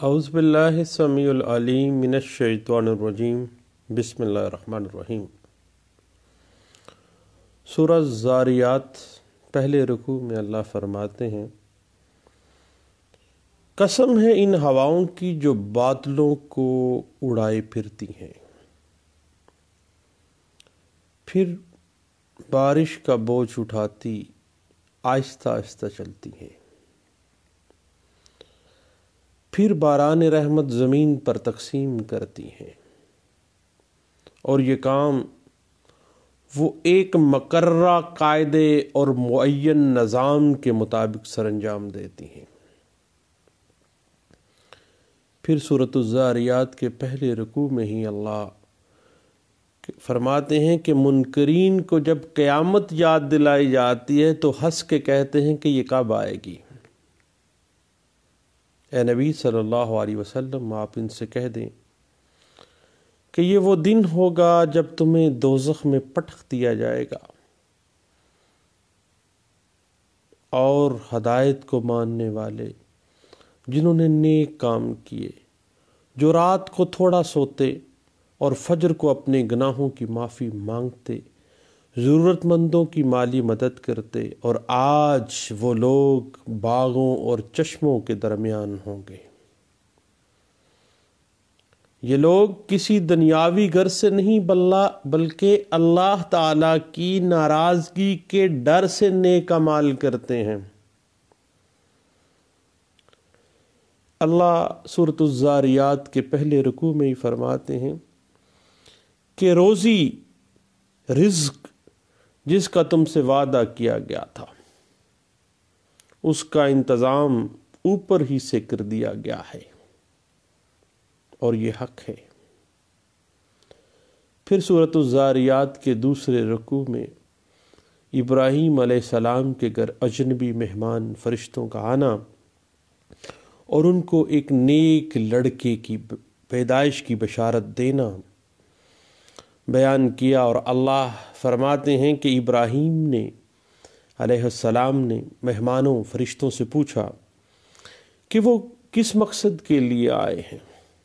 اعوذ باللہ السمیع العلیم من الشیطان الرجیم بسم اللہ الرحمن الرحیم۔ سورہ الذاریات پہلے رکوع میں اللہ فرماتے ہیں، قسم ہے ان ہواؤں کی جو بادلوں کو اڑائے پھرتی ہیں، پھر بارش کا بوجھ اٹھاتی آہستہ آہستہ چلتی ہیں، پھر باران رحمت زمین پر تقسیم کرتی ہیں، اور یہ کام وہ ایک مقررہ قاعدے اور معین نظام کے مطابق سر انجام دیتی ہیں۔ پھر سورۃ الذاریات کے پہلے رکوع میں ہی اللہ فرماتے ہیں کہ منکرین کو جب قیامت یاد دلائی جاتی ہے تو ہنس کے کہتے ہیں کہ یہ کب آئے گی۔ اے نبی صلی اللہ علیہ وسلم، آپ ان سے کہہ دیں کہ یہ وہ دن ہوگا جب تمہیں دوزخ میں پٹخ دیا جائے گا، اور ہدایت کو ماننے والے جنہوں نے نیک کام کیے، جو رات کو تھوڑا سوتے اور فجر کو اپنے گناہوں کی معافی مانگتے، ضرورت مندوں کی مالی مدد کرتے، اور آج وہ لوگ باغوں اور چشموں کے درمیان ہوں گے۔ یہ لوگ کسی دنیاوی غرض سے نہیں بلکہ اللہ تعالیٰ کی ناراضگی کے ڈر سے نیک اعمال کرتے ہیں۔ اللہ سورۃ الذاریات کے پہلے رکوع میں ہی فرماتے ہیں کہ روزی رزق جس کا تم سے وعدہ کیا گیا تھا اس کا انتظام اوپر ہی سے کر دیا گیا ہے، اور یہ حق ہے۔ پھر سورۃ الذاریات کے دوسرے رکوع میں ابراہیم علیہ السلام کے گھر اجنبی مہمان فرشتوں کا آنا اور ان کو ایک نیک لڑکے کی پیدائش کی بشارت دینا بیان کیا، اور اللہ فرماتے ہیں کہ ابراہیم نے علیہ السلام نے مہمانوں فرشتوں سے پوچھا کہ وہ کس مقصد کے لیے آئے ہیں،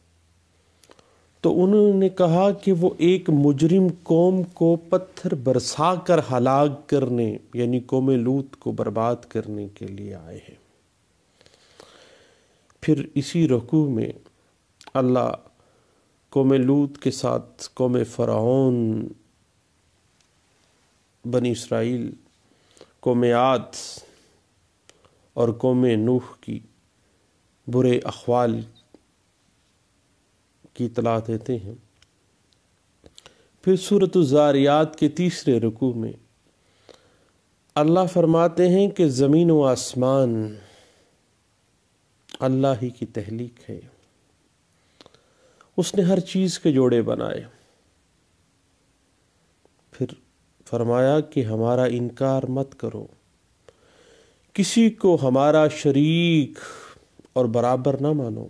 تو انہوں نے کہا کہ وہ ایک مجرم قوم کو پتھر برسا کر ہلاک کرنے، یعنی قوم لوط کو برباد کرنے کے لیے آئے ہیں۔ پھر اسی رکوع میں اللہ قوم لوط کے ساتھ قوم فرعون، بنی اسرائیل، قوم عاد اور قوم نوح کی برے احوال کی اطلاع دیتے ہیں۔ پھر سورۃ الذاریات کے تیسرے رکوع میں اللہ فرماتے ہیں کہ زمین و آسمان اللہ ہی کی تخلیق ہے، اس نے ہر چیز کے جوڑے بنائے۔ پھر فرمایا کہ ہمارا انکار مت کرو، کسی کو ہمارا شریک اور برابر نہ مانو۔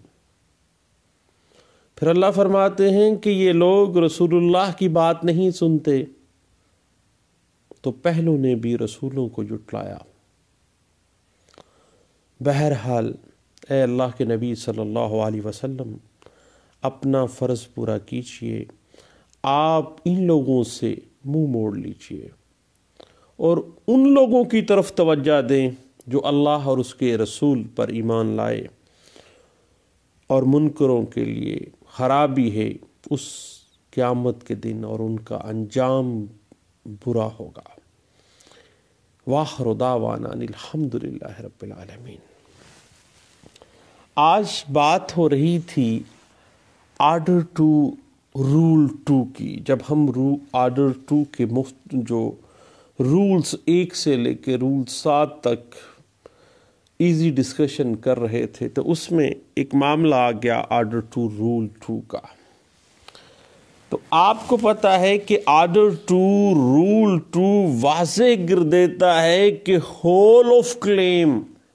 پھر اللہ فرماتے ہیں کہ یہ لوگ رسول اللہ کی بات نہیں سنتے، تو پہلوں نے بھی رسولوں کو جھٹلایا۔ بہرحال اے اللہ کے نبی صلی اللہ علیہ وسلم، اپنا فرض پورا کیجیے، آپ ان لوگوں سے منہ موڑ لیجیے اور ان لوگوں کی طرف توجہ دیں جو اللہ اور اس کے رسول پر ایمان لائے، اور منکروں کے لیے خرابی ہے اس قیامت کے دن، اور ان کا انجام برا ہوگا۔ وآخر دعوانا ان الحمد للہ رب العالمین۔ آج بات ہو رہی تھی آرڈر ٹو رول 2 کی، جب ہم آرڈر 2 کے جو رولز 1 سے لے کے رول 7 تک ایزی ڈسکشن کر رہے تھے، تو اس میں ایک معاملہ آ گیا آرڈر 2 رول 2 کا۔ تو آپ کو پتہ ہے کہ آرڈر 2 رول 2 واضح کر دیتا ہے کہ ہول آف کلیم،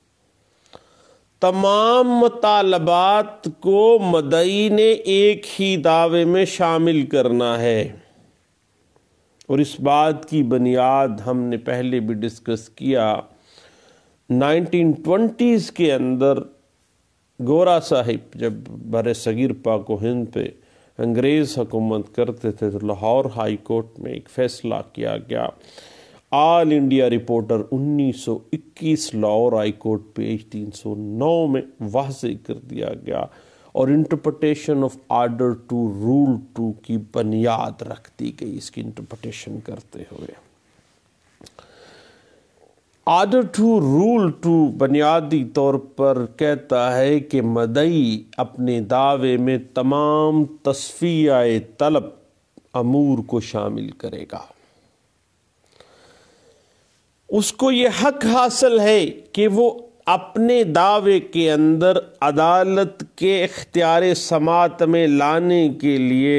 تمام مطالبات کو مدعی نے ایک ہی دعوے میں شامل کرنا ہے، اور اس بات کی بنیاد ہم نے پہلے بھی ڈسکس کیا۔ 1920s کے اندر گورا صاحب جب بر صغیر پاک و ہند پہ انگریز حکومت کرتے تھے تو لاہور ہائی کورٹ میں ایک فیصلہ کیا گیا، all India reporter 1921 Lahore high court page 309 میں واضح کر دیا گیا، اور انٹرپریٹیشن آف آرڈر 2 رول 2 کی بنیاد رکھ دی گئی اس کی انٹرپریٹیشن کرتے ہوئے۔ آرڈر 2 رول 2 بنیادی طور پر کہتا ہے کہ مدعی اپنے دعوے میں تمام تصفیہ طلب امور کو شامل کرے گا۔ اس کو یہ حق حاصل ہے کہ وہ اپنے دعوے کے اندر عدالت کے اختیار سماعت میں لانے کے لیے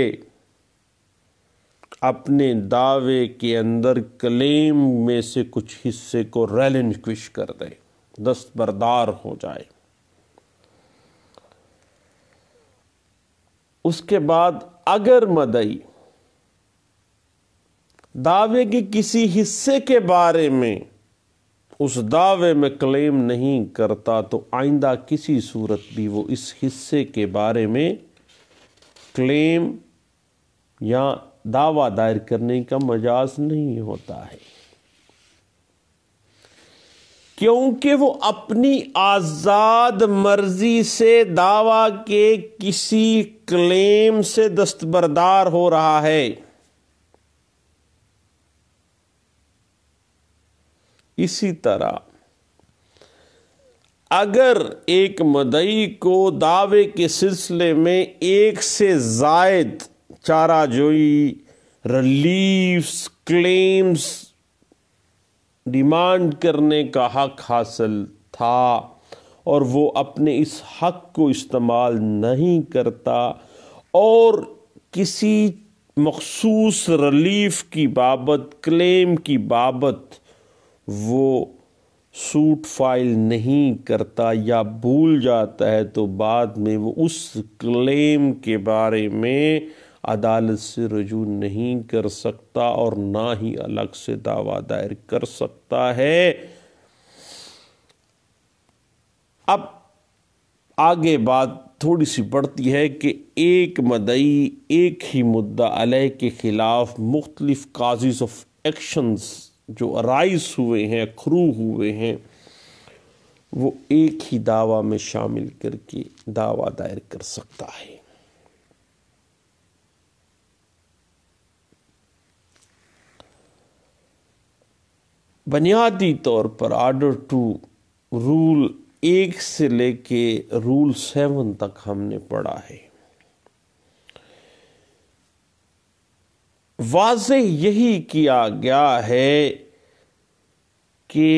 اپنے دعوے کے اندر کلیم میں سے کچھ حصے کو ریلنکوش کر دے، دستبردار ہو جائے۔ اس کے بعد اگر مدعی دعوے کے کسی حصے کے بارے میں اس دعوے میں کلیم نہیں کرتا تو آئندہ کسی صورت بھی وہ اس حصے کے بارے میں کلیم یا دعویٰ دائر کرنے کا مجاز نہیں ہوتا ہے، کیونکہ وہ اپنی آزاد مرضی سے دعویٰ کے کسی کلیم سے دستبردار ہو رہا ہے۔ اسی طرح اگر ایک مدعی کو دعوے کے سلسلے میں ایک سے زائد چارہ جوئی، ریلیفز، کلیمز ڈیمانڈ کرنے کا حق حاصل تھا اور وہ اپنے اس حق کو استعمال نہیں کرتا اور کسی مخصوص ریلیف کی بابت، کلیم کی بابت وہ سوٹ فائل نہیں کرتا یا بھول جاتا ہے، تو بعد میں وہ اس کلیم کے بارے میں عدالت سے رجوع نہیں کر سکتا اور نہ ہی الگ سے دعویٰ دائر کر سکتا ہے۔ اب آگے بات تھوڑی سی بڑھتی ہے کہ ایک مدعی ایک ہی مدعا علیہ کے خلاف مختلف کازز آف ایکشنز جو ارائز ہوئے ہیں، اکرو ہوئے ہیں، وہ ایک ہی دعویٰ میں شامل کر کے دعویٰ دائر کر سکتا ہے۔ بنیادی طور پر آرڈر 2 رول 1 سے لے کے رول 7 تک ہم نے پڑھا ہے۔ واضح یہی کیا گیا ہے کہ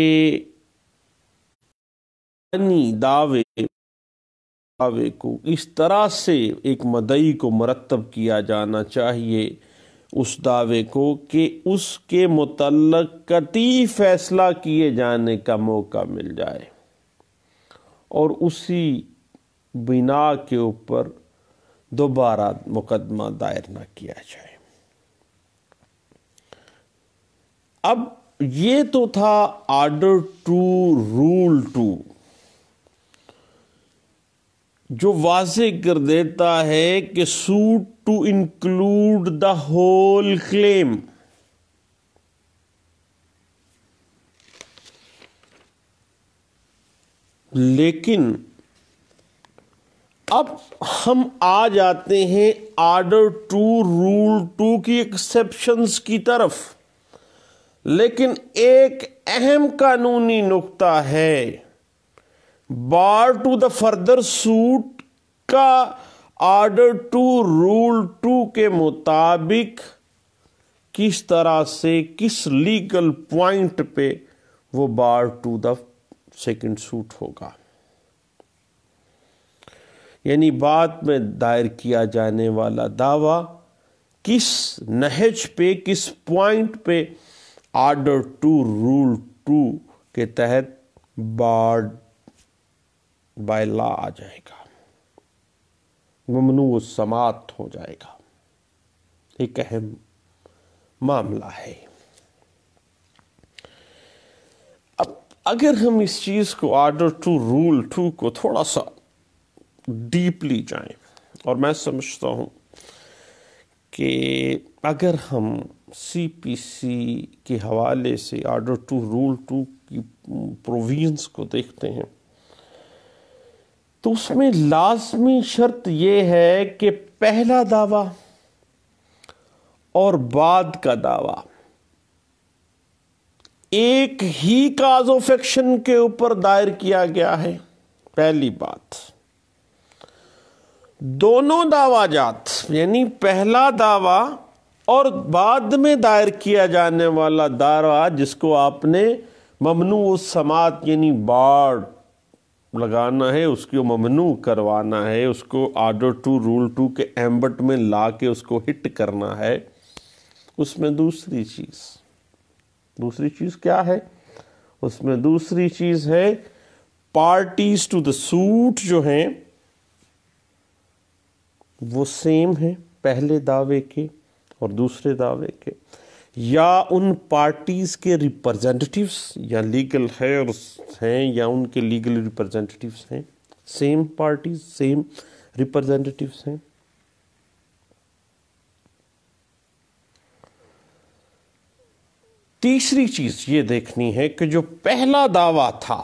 دعوے کو اس طرح سے ایک مدعی کو مرتب کیا جانا چاہیے اس دعوے کو کہ اس کے متعلق قطعی فیصلہ کیے جانے کا موقع مل جائے اور اسی بنا کے اوپر دوبارہ مقدمہ دائر نہ کیا جائے۔ اب یہ تو تھا آرڈر 2 رول 2 جو واضح کر دیتا ہے کہ suit to include the whole claim. لیکن اب ہم آ جاتے ہیں آرڈر 2 رول 2 کی ایکسیپشنز کی طرف، لیکن ایک اہم قانونی نقطہ ہے، bar to the further suit کا آرڈر 2 رول 2 کے مطابق کس طرح سے کس لیگل پوائنٹ پہ وہ bar to the second suit ہوگا، یعنی بعد میں دائر کیا جانے والا دعویٰ کس نہج پہ، کس پوائنٹ پہ آرڈر 2 رول 2 کے تحت بارڈ بائی لا آ جائے گا، ممنوع السماعت ہو جائے گا۔ ایک اہم معاملہ ہے۔ اب اگر ہم اس چیز کو آرڈر 2 رول 2 کو تھوڑا سا ڈیپلی جائیں، اور میں سمجھتا ہوں کہ اگر ہم سی پی سی کے حوالے سے آرڈر 2 رول 2 کی پروویژنس کو دیکھتے ہیں تو اس میں لازمی شرط یہ ہے کہ پہلا دعویٰ اور بعد کا دعویٰ ایک ہی کاز آف ایکشن کے اوپر دائر کیا گیا ہے. پہلی بات، دونوں دعویٰ جات یعنی پہلا دعویٰ اور بعد میں دائر کیا جانے والا دعویٰ جس کو آپ نے ممنوع السماعت یعنی بار لگانا ہے، اس کو ممنوع کروانا ہے، اس کو آرڈر 2 رول 2 کے ایمبٹ میں لا کے اس کو ہٹ کرنا ہے. اس میں دوسری چیز کیا ہے؟ اس میں دوسری چیز ہے پارٹیز ٹو دا سوٹ جو ہیں وہ سیم ہیں پہلے دعوے کے اور دوسرے دعوے کے، یا ان پارٹیز کے ریپرزینٹیٹیوز یا لیگل ہیئرز ہیں یا ان کے لیگل ریپرزینٹیٹیوز ہیں، سیم پارٹیز سیم ریپرزینٹیٹیوز ہیں. تیسری چیز یہ دیکھنی ہے کہ جو پہلا دعویٰ تھا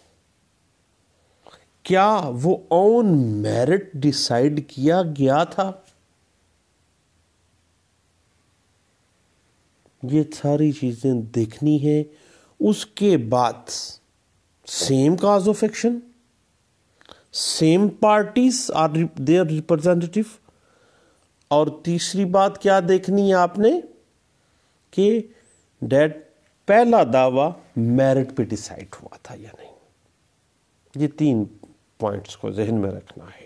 کیا وہ آن میرٹ ڈیسائیڈ کیا گیا تھا؟ یہ ساری چیزیں دیکھنی ہے. اس کے بعد same cause of action, same parties or their representative, اور تیسری بات کیا دیکھنی ہے آپ نے کہ ڈیٹ پہلا دعویٰ میرٹ پہ ڈیسائیڈ ہوا تھا یا نہیں. یہ 3 پوائنٹس کو ذہن میں رکھنا ہے.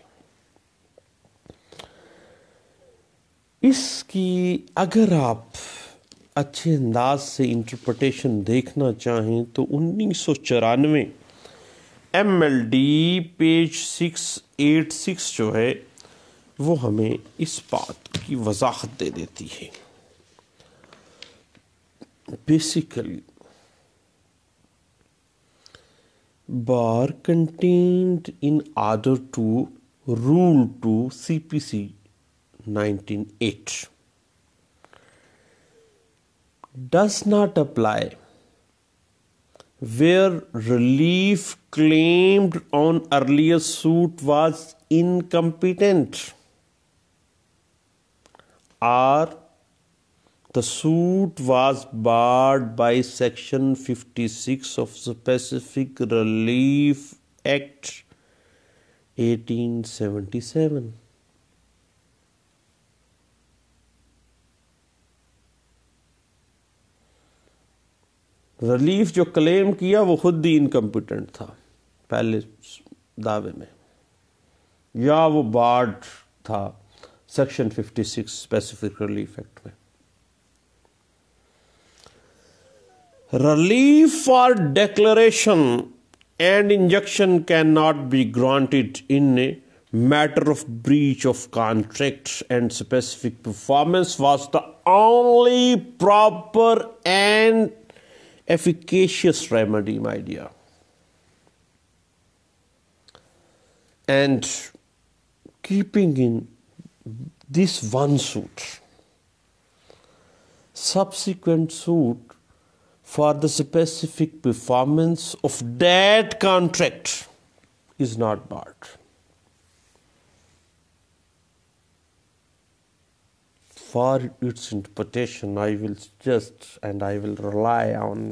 اس کی اگر آپ اچھے انداز سے انٹرپریٹیشن دیکھنا چاہیں تو 1994 ایم ایل ڈی پیج 686 جو ہے وہ ہمیں اس بات کی وضاحت دے دیتی ہے. Basically bar contained in order 2 rule 2 CPC 1908 does not apply where relief claimed on earlier suit was incompetent or the suit was barred by Section 56 of Specific Relief Act 1877. Relief جو کلیم کیا وہ خود ہی incompetent تھا پہلے دعوے میں، یا وہ بارڈ تھا سیکشن 56 اسپیسیفک ریلیف ایکٹ میں. Relief or declaration and injunction cannot be granted in a matter of breach of contract, and specific performance was the only proper and efficacious remedy, my dear. And keeping in this one suit, subsequent suit for the specific performance of that contract is not barred. For its interpretation, I will rely on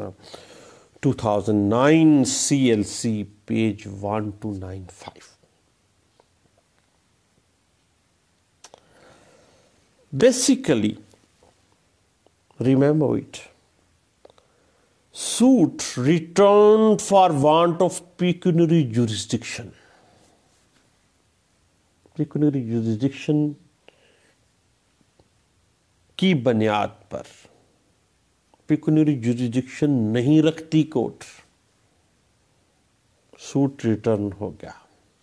2009 CLC page 1295. Basically, remember it. Suit returned for want of pecuniary jurisdiction. Pecuniary jurisdiction کی بنیاد پر pecuniary jurisdiction نہیں رکھتی court, suit return ہو گیا.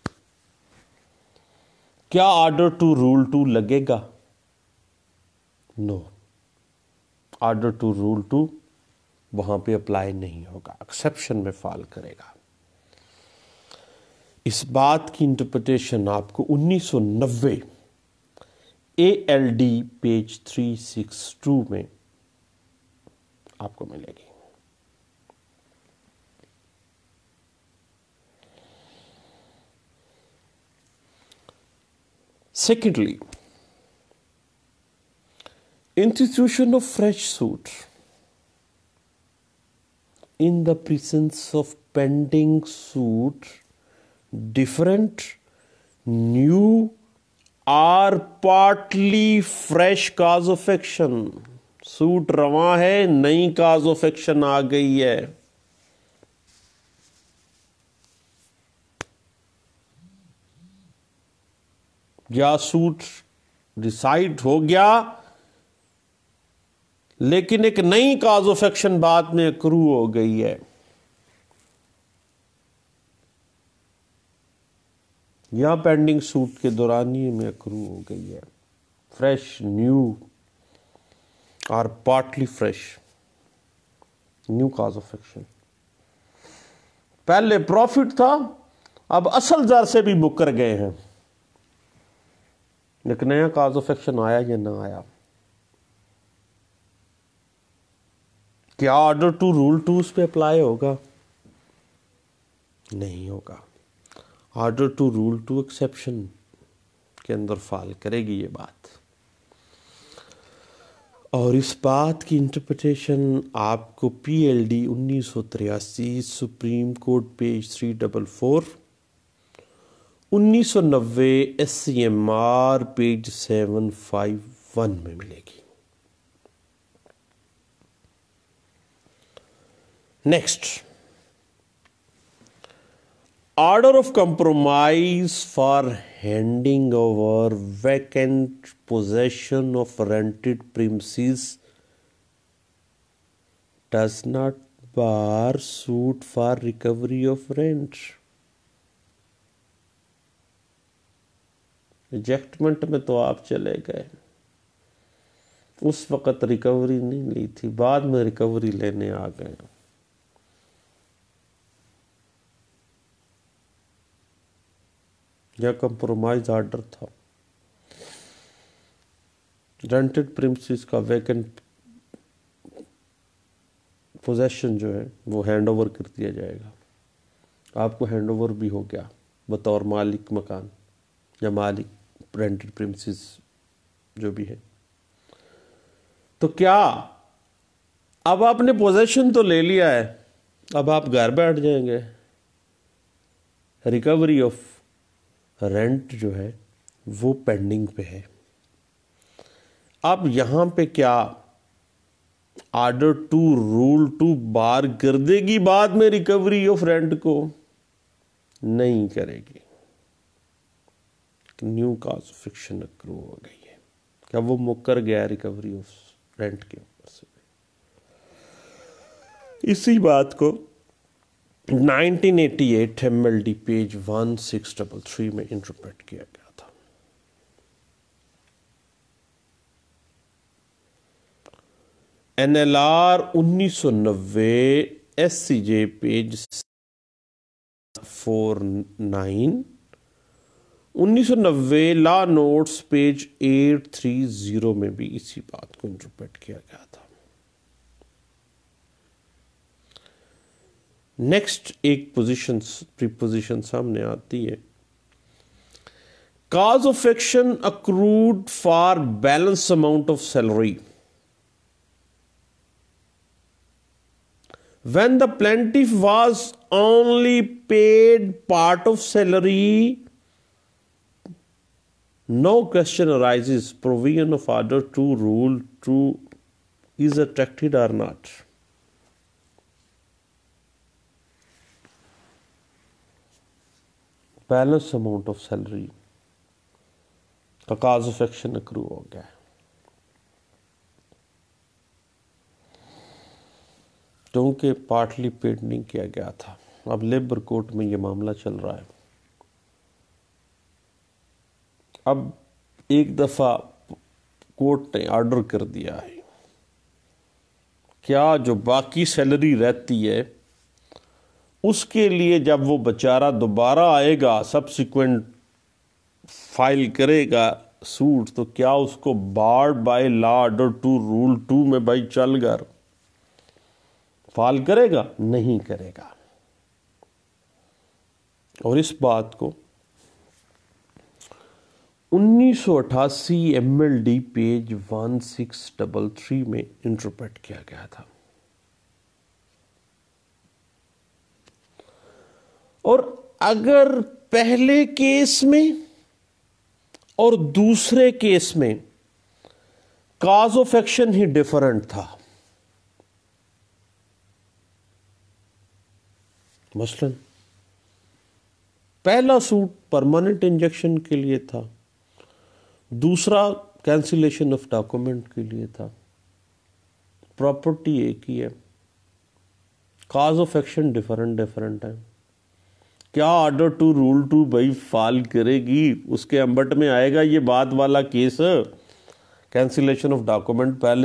کیا order 2 rule 2 لگے گا؟ نو، order 2 rule 2 وہاں پہ apply نہیں ہوگا، ایکسیپشن میں فال کرے گا. اس بات کی انٹرپریٹیشن آپ کو 1990 ALD پیج 362 میں آپ کو ملے گی. Secondly, institution of fresh suit in the presence of pending suit, different, new or partly fresh cause of action. Suit رواں ہے, نئی کاز آف ایکشن آ گئی ہے. یا سوٹ ڈیسائیڈ ہو گیا لیکن ایک نئی کاز آف ایکشن بعد میں اکرو ہو گئی ہے. یا پینڈنگ سوٹ کے دورانیے میں اکرو ہو گئی ہے. فریش, نیو اور partly fresh, new cause of action. پہلے پروفٹ تھا, اب اصل زر سے بھی مکر گئے ہیں. ایک نیا کاز آف ایکشن آیا یا نہ آیا. کیا آرڈر ٹو رول 2 اس پہ اپلائی ہوگا؟ نہیں ہوگا. آرڈر ٹو رول 2 ایکسیپشن کے اندر فال کرے گی یہ بات. اور اس بات کی انٹرپریٹیشن آپ کو PLD 1983 supreme court page 344, 1990 SCMR پیج 751 میں ملے گی. Next, order of compromise for handing over vacant possession of rented premises does not bar suit for recovery of rent. Ejectment میں تو آپ چلے گئے, اس وقت ریکوری نہیں لی تھی, بعد میں ریکوری لینے آ گئے. یا کمپرومائز آرڈر تھا, رینٹڈ پریمسز کا ویکنٹ پوزیشن جو ہے وہ ہینڈ اوور کر دیا جائے گا. آپ کو ہینڈ اوور بھی ہو گیا بطور مالک مکان یا مالک رینٹڈ پریمسز جو بھی ہے. تو کیا اب آپ نے پوزیشن تو لے لیا ہے, اب آپ گھر بیٹھ جائیں گے؟ ریکوری آف رینٹ جو ہے وہ پینڈنگ پہ ہے. اب یہاں پہ کیا آرڈر ٹو رول 2 بار کر دے گی بعد میں ریکوری آف رینٹ کو؟ نہیں کرے گی. New cause of action accrue ہو گئی ہے. کیا وہ مکر گیا ریکوری آف رینٹ کے اوپر سے؟ اسی بات کو 1988 MLD پیج 1633 میں انٹرپریٹ کیا گیا تھا. NLR 1990 SCJ page 49, 1990 law notes page 830 میں بھی اسی بات کو انٹرپریٹ کیا گیا تھا. نیکسٹ ایک پریپوزیشن سامنے آتی ہے, cause of action accrued for balance amount of salary. When the plaintiff was only paid part of salary, no question arises provision of order to rule 2 is attracted or not. Balance amount of salary کا cause of action accrue ہو گیا ہے. کیونکہ partly paid نہیں کیا گیا تھا. اب لیبر کورٹ میں یہ معاملہ چل رہا ہے. اب ایک دفعہ کورٹ نے آرڈر کر دیا ہے, کیا جو باقی سیلری رہتی ہے اس کے لیے جب وہ بیچارہ دوبارہ آئے گا سبسیکوینٹ فائل کرے گا سوٹ، تو کیا اس کو barred by law order 2 rule 2 میں بھائی چل کر فائل کرے گا؟ نہیں کرے گا۔ اور اس بات کو 1988 MLD پیج 1633 میں انٹرپریٹ کیا گیا تھا۔ اور اگر پہلے کیس میں اور دوسرے کیس میں کاز آف ایکشن ہی ڈیفرنٹ تھا، مثلا پہلا سوٹ پرماننٹ انجیکشن کے لیے تھا، دوسرا کینسلیشن آف ڈاکومنٹ کے لیے تھا، پراپرٹی ایک ہی ہے، کاز آف ایکشن ڈیفرنٹ ہے۔ کیا آرڈر 2 رول 2 بھائی فائل کرے گی؟ اس کے امبٹ میں آئے گا یہ بعد والا کیس، کینسلیشن آف ڈاکومنٹ پہلے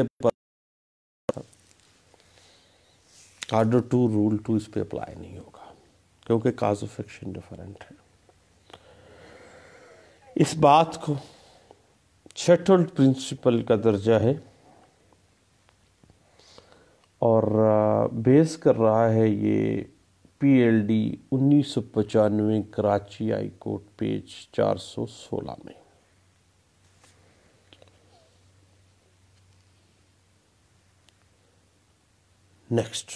آرڈر 2 رول 2 اس پہ اپلائی نہیں ہوگا کیونکہ کاز آف ایکشن ڈیفرنٹ ہے۔ اس بات کو سیٹلڈ پرنسپل کا درجہ ہے اور بیس کر رہا ہے یہ PLD 1995 Karachi high court page 416 میں۔ نیکسٹ،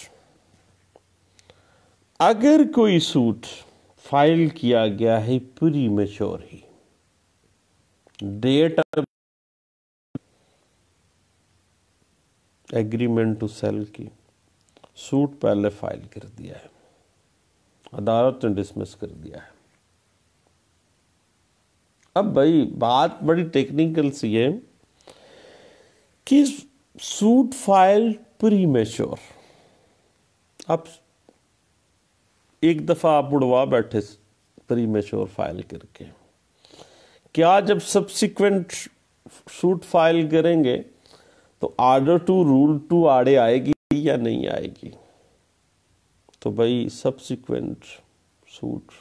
اگر کوئی سوٹ فائل کیا گیا ہے پری میچور ہی، ڈیٹ ایگریمنٹ ٹو سیل کی، سوٹ پہلے فائل کر دیا ہے، عدالت نے ڈسمس کر دیا ہے۔ اب بھائی بات بڑی ٹیکنیکل سی ہے کہ سوٹ فائل پری میچور، اب ایک دفعہ آپ اڑوا بیٹھے پری میچور فائل کر کے، کیا جب سبسیکوینٹ سوٹ فائل کریں گے تو آرڈر 2 رول 2 آڑے آئے گی یا نہیں آئے گی؟ تو بھائی سبسیکوینٹ سوٹ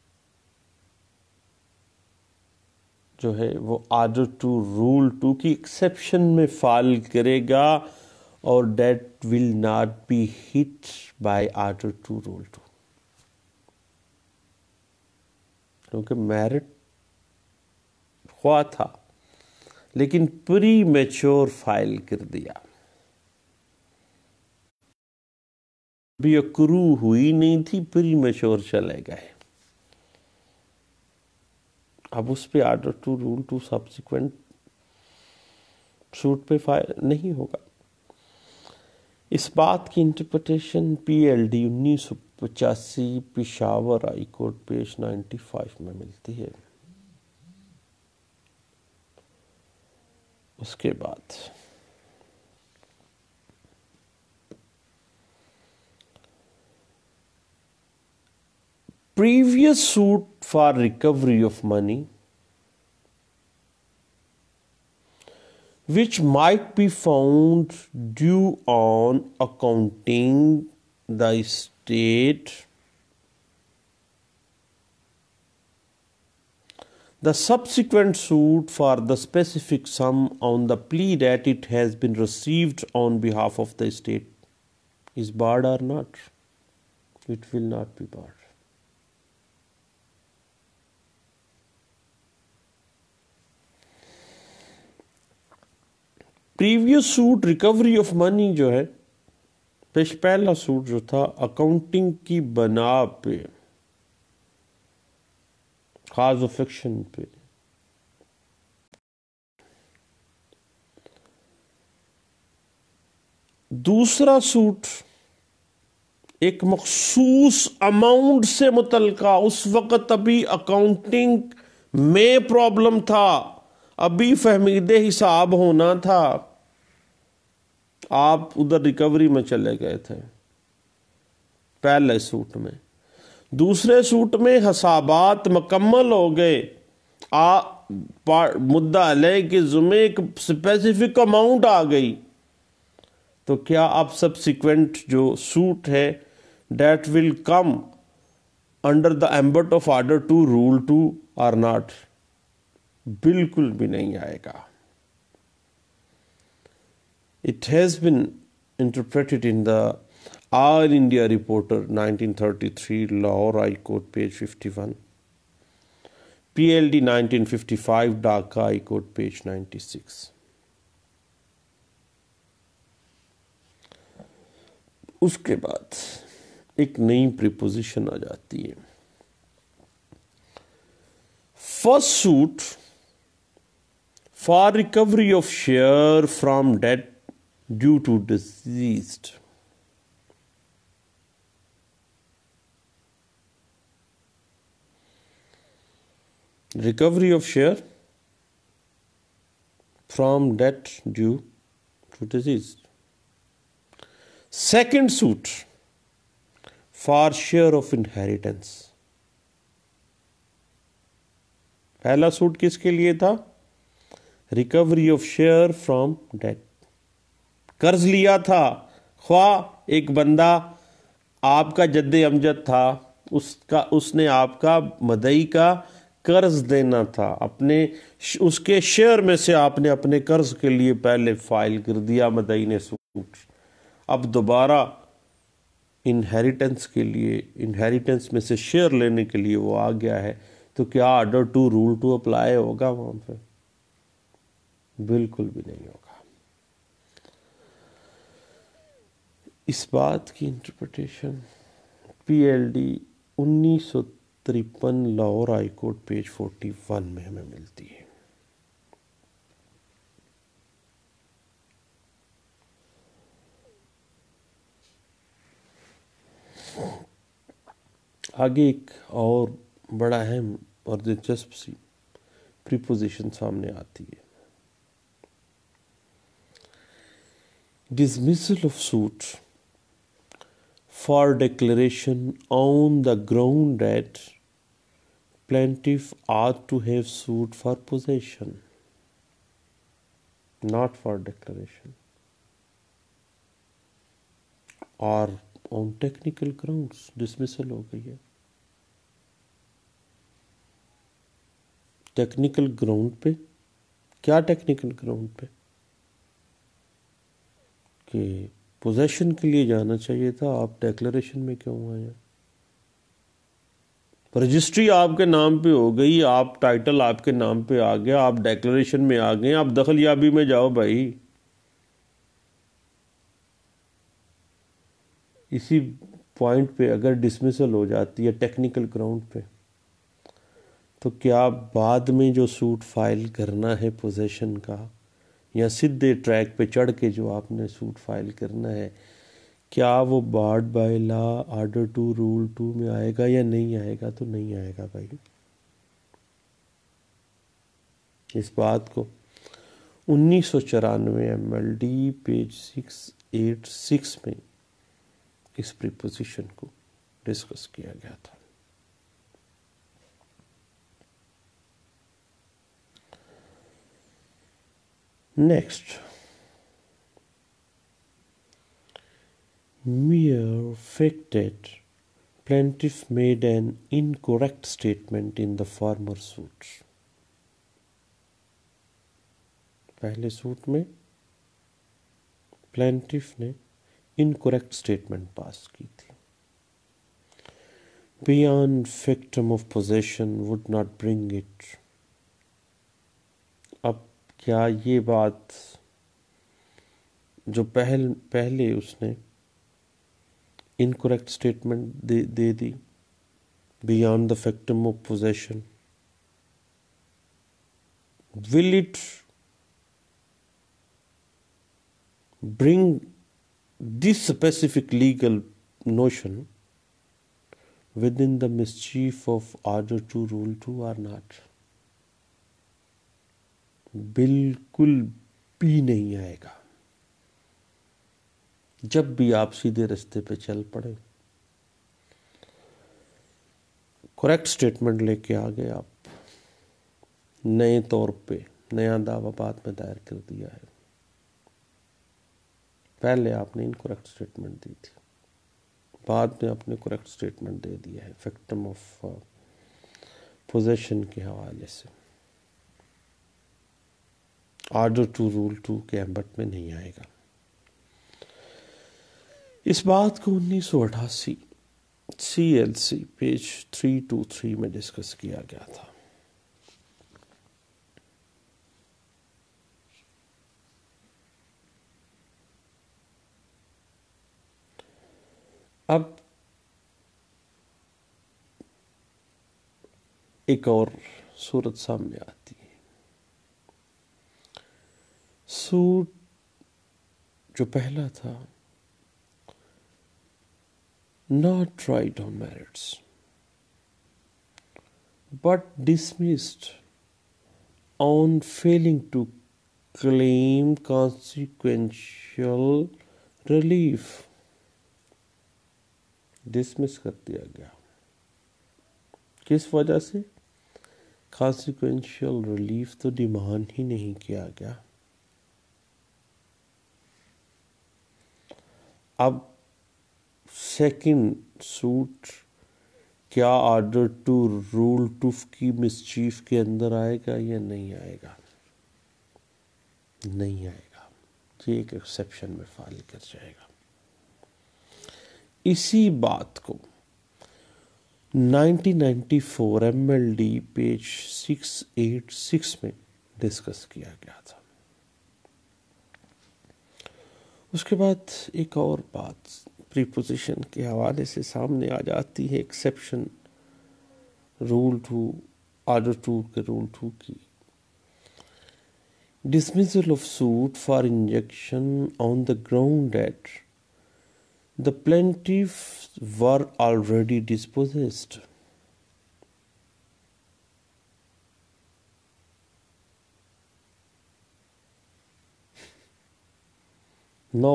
جو ہے وہ آرڈر 2 رول 2 کی ایکسیپشن میں فائل کرے گا اور that will not be hit by order 2 rule 2، کیونکہ میرٹ ہوا تھا لیکن پری میچور فائل کر دیا، بھی اکرو ہوئی نہیں تھی، پری میچور چلے گئے، اب اس پہ آرڈر 2 رول 2 سبسیکوینٹ سوٹ پہ فائل نہیں ہوگا۔ اس بات کی interpretation PLD 1985 Peshawar high court page 95 میں ملتی ہے۔ اس کے بعد previous suit for recovery of money which might be found due on accounting the estate, the subsequent suit for the specific sum on the plea that it has been received on behalf of the estate is barred or not? It will not be barred. Previous suit recovery of money جو ہے، پہلا suit جو تھا accounting کی بنا پہ، cause of action پہ، دوسرا سوٹ ایک مخصوص اماؤنٹ سے متعلقہ، اس وقت ابھی اکاؤنٹنگ میں پرابلم تھا، ابھی فہمید حساب ہونا تھا، آپ ادھر ریکوری میں چلے گئے تھے پہلے سوٹ میں، دوسرے سوٹ میں حسابات مکمل ہو گئے، مدعا علیہ کے ذمہ ایک اسپیسیفک اماؤنٹ آ گئی، تو کیا اب سبسیکوینٹ جو سوٹ ہے that will come under the ambit of order to rule to or not. بالکل بھی نہیں آئے گا. It has been interpreted in the All India Reporter 1933, Lahore High Court, page 51. PLD 1955, Dhaka High Court, page 96. اس کے بعد ایک نئی preposition آ جاتی ہے. First suit for recovery of share from debt due to deceased. Recovery of share from debt due to deceased. Second suit for share of inheritance. پہلا suit کس کے لیے تھا؟ Recovery of share from debt. قرض لیا تھا، خواہ ایک بندہ آپ کا جد امجد تھا، اس نے آپ کا مدعی کا قرض دینا تھا، اس کے شیئر میں سے آپ نے اپنے قرض کے لیے پہلے فائل کر دیا مدعی نے سوٹ. اب دوبارہ انہیریٹنس کے لیے، انہیریٹنس میں سے شیئر لینے کے لیے وہ آ گیا ہے، تو کیا order two rule two apply ہوگا وہاں پہ؟ بالکل بھی نہیں ہوگا. اس بات کی interpretation PLD 1953 Lahore high court page 41 میں ہمیں ملتی ہے. آگے ایک اور بڑا اہم اور دلچسپ سی پریپوزیشن سامنے آتی ہے. Dismissal of suit for declaration on the ground that plaintiff ought to have sued for possession, not for declaration, or on technical grounds. dismissal ہو گئی ہے. ٹیکنیکل گراؤنڈ پہ کیا؟ ٹیکنیکل گراؤنڈ پہ کہ پوزیشن کے لیے جانا چاہیے تھا، آپ ڈیکلریشن میں کیوں آئے ہیں؟ رجسٹری آپ کے نام پہ ہو گئی، آپ ٹائٹل آپ کے نام پہ آ گیا، آپ ڈیکلریشن میں آ گئے، آپ دخل یابی میں جاؤ بھائی. اسی پوائنٹ پہ اگر ڈسمسل ہو جاتی ہے ٹیکنیکل گراؤنڈ پہ، تو کیا بعد میں جو سوٹ فائل کرنا ہے پوزیشن کا، یا سیدھے ٹریک پہ چڑھ کے جو آپ نے سوٹ فائل کرنا ہے، کیا وہ barred by law order two rule two میں آئے گا یا نہیں آئے گا؟ تو نہیں آئے گا بھائی. اس بات کو 1994 MLD پیج 686 میں اس پریپوزیشن کو ڈسکس کیا گیا تھا. Next, mere fact that plaintiff made an incorrect statement in the former suit. پہلے سوٹ میں plaintiff نے incorrect statement پاس کی تھی. Beyond victim of possession would not bring it. اب کیا یہ بات جو پہلے اس نے incorrect statement they the beyond the victim of possession, will it bring this specific legal notion within the mischief of order to rule to or not? بالکل بھی نہیں آئے گا. جب بھی آپ سیدھے رستے پہ چل پڑے، کریکٹ سٹیٹمنٹ لے کے آگے آپ نئے طور پہ نیا دعویٰ بعد میں دائر کر دیا ہے، پہلے آپ نے انکریکٹ سٹیٹمنٹ دی تھی، بعد میں اپنے کریکٹ سٹیٹمنٹ دے دیا ہے وکٹم آف پوزیشن کے حوالے سے. آرڈر ٹو رول 2 کے ایمبٹ میں نہیں آئے گا. اس بات کو 1988 CLC پیج 323 میں ڈسکس کیا گیا تھا. اب ایک اور صورت سامنے آتی ہے. سوٹ جو پہلا تھا not tried on merits but dismissed on failing to claim consequential relief. Dismiss کر دیا گیا. کس وجہ سے؟ consequential relief تو ڈیمانڈ ہی نہیں کیا گیا. اب سیکنڈ سوٹ کیا آرڈر ٹو رول 2 کی مسچیف کے اندر آئے گا یا نہیں آئے گا؟ نہیں آئے گا. یہ ایک ایکسیپشن میں فائل کر جائے گا. اسی بات کو 1994 MLD پیج 686 میں ڈسکس کیا گیا تھا. اس کے بعد ایک اور بات پریپوزیشن کے حوالے سے سامنے آ جاتی ہے. ایکسیپشن رول 2 آرڈر 2 کے رول 2 کی. dismissal of suit for injunction on the ground that the plaintiffs were already dispossessed. نو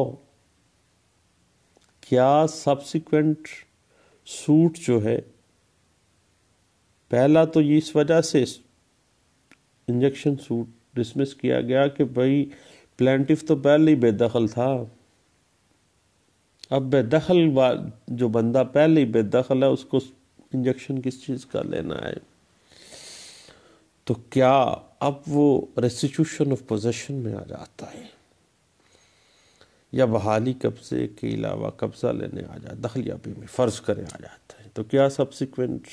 کیا سبسیکوینٹ سوٹ جو ہے پہلا تو اس وجہ سے انجیکشن سوٹ ڈسمس کیا گیا کہ بھائی پلینٹف تو پہلے ہی بے دخل تھا. اب بے دخل جو بندہ پہلے ہی بے دخل ہے اس کو انجیکشن کس چیز کا لینا ہے؟ تو کیا اب وہ ریسٹیٹیوشن آف پوزیشن میں آ جاتا ہے یا بحالی قبضے کے علاوہ قبضہ لینے آ جاتا ہے؟ دخلیابی میں فرض کریں آ جاتا ہے. تو کیا سبسیکوینٹ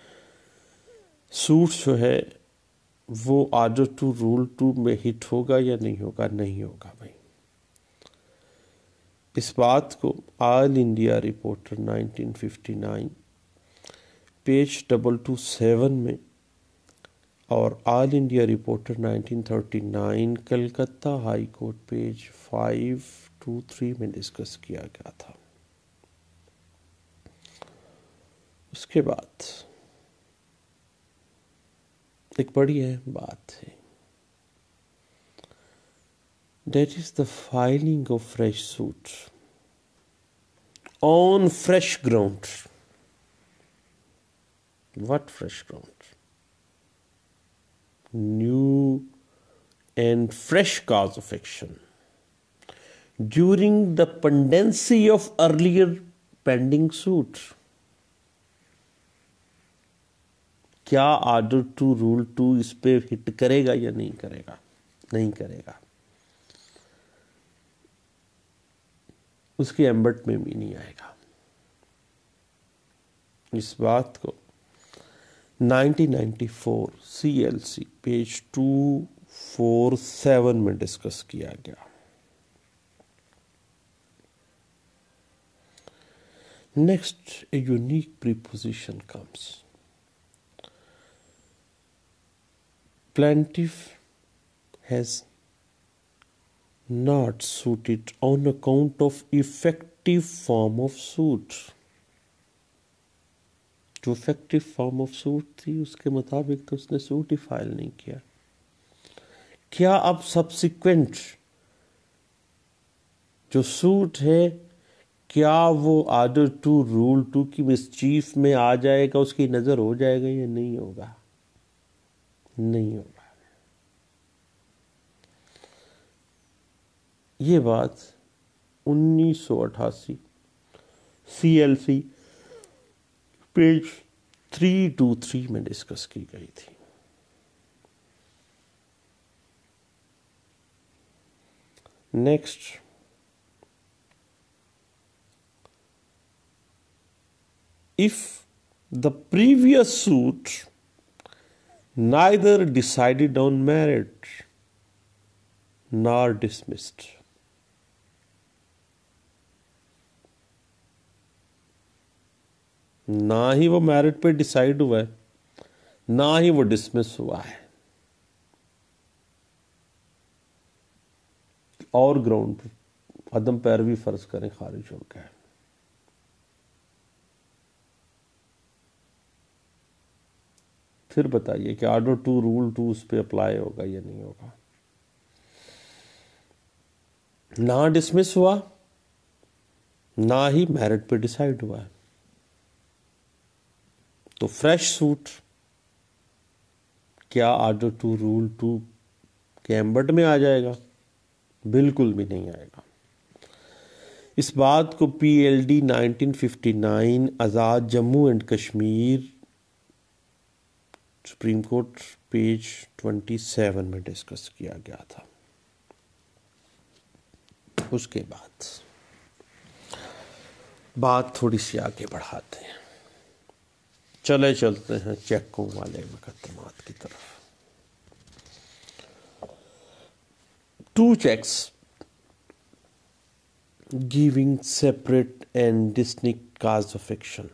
سوٹ جو ہے وہ آرڈر ٹو رول 2 میں ہٹ ہوگا یا نہیں ہوگا؟ نہیں ہوگا بھائی. اس بات کو آل انڈیا رپورٹر 1959 پیج 227 میں اور all India reporter 1939 Calcutta high court page 523 میں ڈسکس کیا گیا تھا. اس کے بعد ایک بڑی اہم بات ہے. That is the filing of fresh suit on fresh ground. What fresh ground? New and fresh cause of action during the pendency of earlier pending suit. کیا آرڈر ٹو رول 2 اس پہ ہٹ کرے گا یا نہیں کرے گا؟ نہیں کرے گا. اس کے ایمبٹ میں بھی نہیں آئے گا. اس بات کو 1994 CLC پیج 247 میں ڈسکس کیا گیا. Next a unique proposition comes. Plaintiff has not suited on account of effective form of suit. جو افیکٹو فارم آف سوٹ تھی اس کے مطابق تو اس نے سوٹ ہی فائل نہیں کیا. کیا اب سبسیکوینٹ جو سوٹ ہے کیا وہ آرڈر ٹو رول 2 کی مسچیف میں آ جائے گا، اس کی نظر ہو جائے گا یا نہیں ہوگا؟ نہیں ہوگا. یہ بات 1988 CLC پیج 323 میں ڈسکس کی گئی تھی. Next, if the previous suit neither decided on merit nor dismissed. نہ ہی وہ میرٹ پہ ڈیسائیڈ ہوا ہے, نہ ہی وہ ڈسمس ہوا ہے, اور گراؤنڈ پہ عدم پیروی فرض کریں خارج ہو گیا ہے, پھر بتائیے کہ آرڈر 2 رول 2 اس پہ اپلائی ہوگا یا نہیں ہوگا. نہ ڈسمس ہوا, نہ ہی میرٹ پہ ڈیسائیڈ ہوا ہے, تو فریش سوٹ کیا آرڈر 2 رول 2 کے ایمبٹ میں آ جائے گا؟ بالکل بھی نہیں آئے گا. اس بات کو PLD 1959 Azad Jammu and Kashmir supreme court page 27 میں ڈسکس کیا گیا تھا. اس کے بعد بات تھوڑی سی آگے بڑھاتے ہیں, چلتے ہیں چیکوں والے مقدمات کی طرف. 2 checks giving separate and distinct cause of action.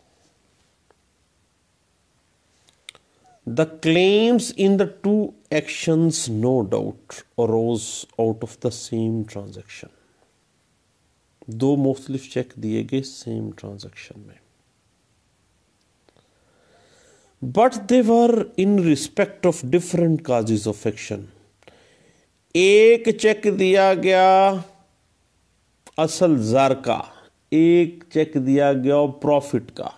The claims in the 2 actions no doubt arose out of the same transaction. 2 مختلف چیک دیے گئے سیم ٹرانزیکشن میں, but they were in respect of different causes of action. ایک cheque دیا گیا اصل زر کا, ایک چیک دیا گیا پروفٹ کا.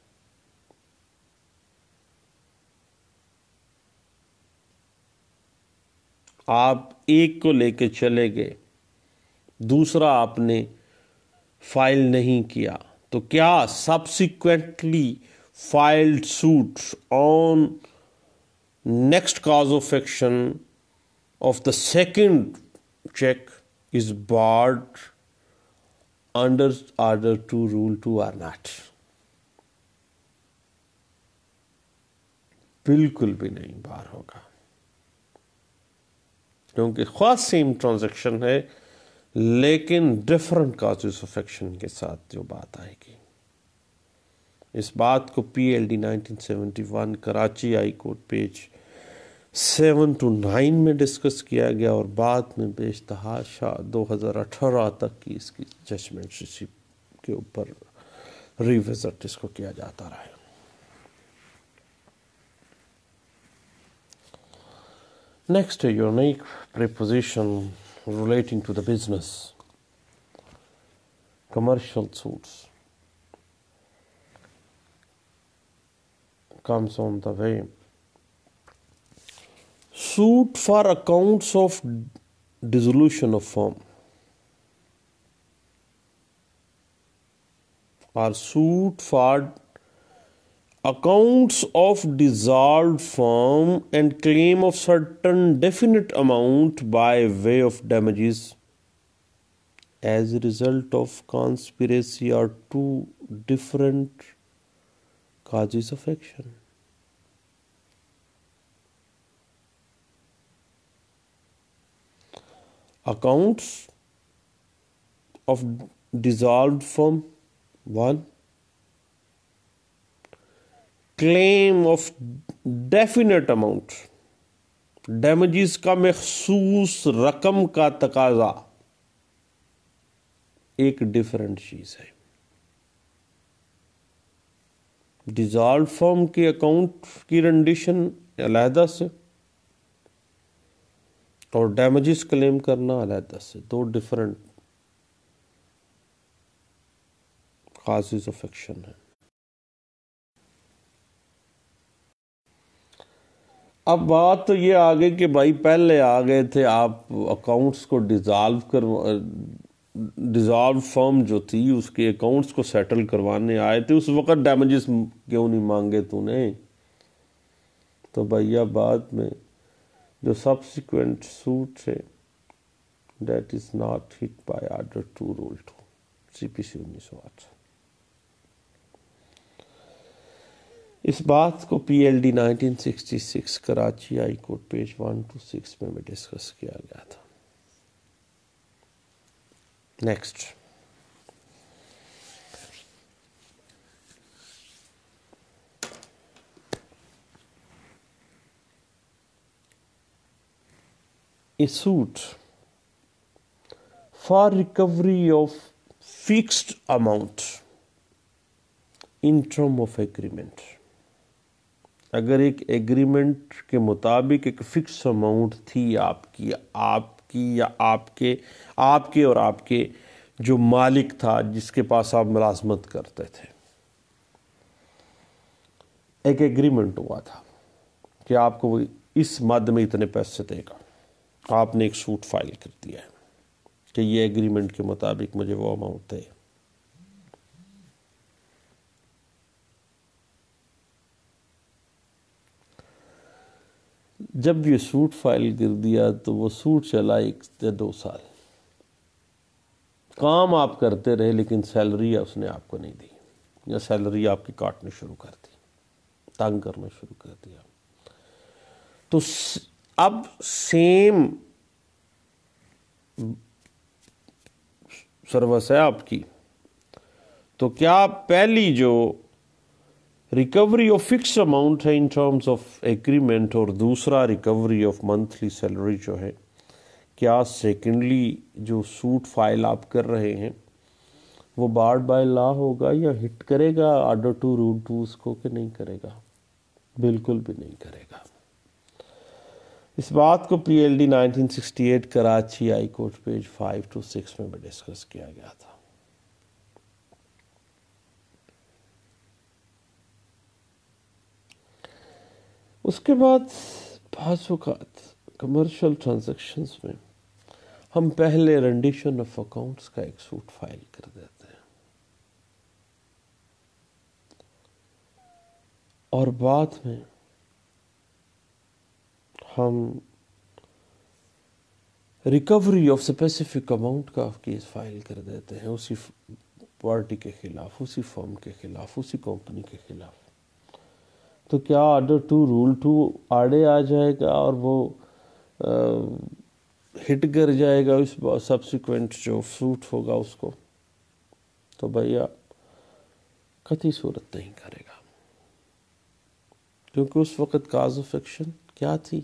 آپ ایک کو لے کے چلے گئے, دوسرا آپ نے فائل نہیں کیا, تو کیا subsequently filed suit on next cause of action of the second check is barred under Order 2 Rule 2 or not? بالکل بھی نہیں بار ہوگا, کیونکہ خاص سیم ٹرانزیکشن ہے لیکن ڈفرنٹ کازز آف ایکشن کے ساتھ جو بات آئے گی. اس بات کو PLD 1971 Karachi high court page 7 to 9 میں ڈسکس کیا گیا, اور بعد میں بیش تحاشا 2018 تک کی اس کی ججمنٹ کے اوپر ریوزٹ اس کو کیا جاتا رہا ہے. Next, a unique preposition relating to the business. Commercial suits comes on the way. Suit for accounts of dissolution of firm, or suit for accounts of dissolved firm and claim of certain definite amount by way of damages as a result of conspiracy or 2 different causes of action. Accounts of dissolved firm 1, claim of definite amount, damages کا مخصوص رقم کا تقاضا ایک different چیز ہے. Dissolve فرم کے account کی رینڈیشن علیحدہ سے اور ڈیمیجز کلیم کرنا علیحدہ سے, 2 ڈیفرنٹ کازز آف ایکشن ہیں. اب بات تو یہ آگے کہ بھائی پہلے آ گئے تھے آپ اکاؤنٹس کو ڈیزالو ڈیزالو فرم جو تھی اس کے اکاؤنٹس کو سیٹل کروانے آئے تھے، اس وقت ڈیمیجز کیوں نہیں مانگے تو نے؟ تو بھیا بعد میں جو سبسیکوینٹ سوٹ ہے that is not hit by order 2 rule 2 CPC 1908۔ اس بات کو PLD 1966 Karachi high court page 126 میں بھی ڈسکس کیا گیا تھا۔ Next, a suit for recovery of fixed amount in term of agreement۔ اگر ایک ایگریمنٹ کے مطابق ایک فکس اماؤنٹ تھی آپ کی یا آپ کے اور آپ کے جو مالک تھا جس کے پاس آپ ملازمت کرتے تھے، ایک ایگریمنٹ ہوا تھا کہ آپ کو وہ اس مد میں اتنے پیسے دے گا، آپ نے ایک سوٹ فائل کر دیا ہے کہ یہ ایگریمنٹ کے مطابق مجھے وہ اماؤنٹ دے۔ جب یہ سوٹ فائل کر دیا تو وہ سوٹ چلا 1 یا 2 سال، کام آپ کرتے رہے لیکن سیلری اس نے آپ کو نہیں دی، یا سیلری آپ کی کاٹنے شروع کر دی، تنگ کرنا شروع کر دیا۔ تو اب سیم سروس ہے آپ کی، تو کیا پہلی جو ریکوری آف فکس اماؤنٹ ہے ان ٹرمز آف ایگریمنٹ اور دوسرا ریکوری آف منتھلی سیلری جو ہے، کیا سیکنڈلی جو سوٹ فائل آپ کر رہے ہیں وہ بارڈ بائی لا ہوگا یا ہٹ کرے گا آرڈر 2 رول 2 اس کو کہ نہیں کرے گا؟ بالکل بھی نہیں کرے گا۔ اس بات کو PLD 1968 Karachi high court page 5 to 6 میں بھی ڈسکس کیا گیا تھا۔ اس کے بعد بعض اوقات کمرشل ٹرانزیکشنز میں ہم پہلے رینڈیشن آف اکاؤنٹس کا ایک سوٹ فائل کر دیتے ہیں اور بعد میں ہم ریکوری آف اسپیسیفک اماؤنٹ کا کیس فائل کر دیتے ہیں اسی پارٹی کے خلاف، اسی فرم کے خلاف، اسی کمپنی کے خلاف۔ تو کیا آرڈر 2 رول 2 آڑے آ جائے گا اور وہ ہٹ کر جائے گا اس سبسیکوینٹ جو سوٹ ہوگا اس کو؟ تو بھیا قطعی صورت نہیں کرے گا، کیونکہ اس وقت کاز آف ایکشن کیا تھی؟